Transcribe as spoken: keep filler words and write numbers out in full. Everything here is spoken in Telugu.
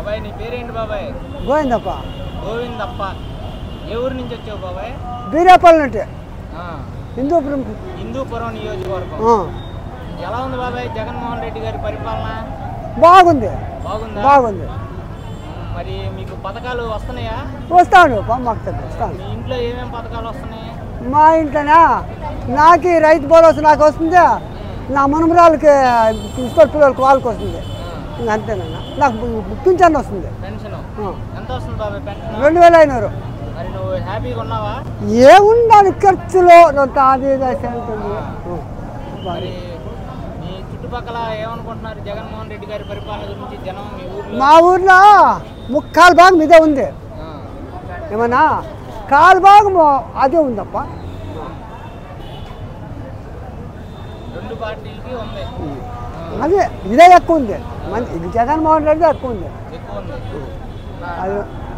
బాబాయ్ నీ పేరేంటి బాబాయ్? గోవిందప్ప. గోవిందప్ప. ఏ ఊరు నుంచి వచ్చావు బాబాయ్? బీరేపల్లి నుండి. హిందూపురం. హిందూపురం నియోజకవర్గం. ఎలా ఉంది బాబాయ్ జగన్మోహన్ రెడ్డి గారి పరిపాలన? బాగుంది. బాగుందా? బాగుంది. మరి మీకు పథకాలు వస్తున్నాయా? వస్తాను వస్తాను. మీ ఇంట్లో ఏమేమి పథకాలు వస్తున్నాయి? మా ఇంట్లోనా నాకు రైతు భరోసా నాకు వస్తుంది, నా మనమరాలకి ఇస్తారు పిల్లలకి వాళ్ళకి వస్తుంది, ఇంకా అంతేనన్నా. నాకు పింఛన్ వస్తుంది. పెన్షన్ ఎంత వస్తుంది బాబాయ్? పెన్షన్ రెండు వేల ఐనూరు. మరి నువ్వు హ్యాపీగా ఉన్నావా? ఏముండాలి ఖర్చులో అది మరి మీ చుట్టుపక్కల ఏమనుకుంటున్నారు జగన్మోహన్ రెడ్డి గారి పరిపాలన గురించి జనం? మీ ఊర్లో మా ఊర్లో ముక్కాలు భాగం ఇదే ఉంది, ఏమన్నా కాలు భాగం అదే ఉందప్ప. రెండు పార్టీలకి ఉంది అదే ఇదే ఎక్కువ ఉంది, జగన్మోహన్ రెడ్డి ఎక్కువ ఉంది. ఎక్కువ ఉంది. అది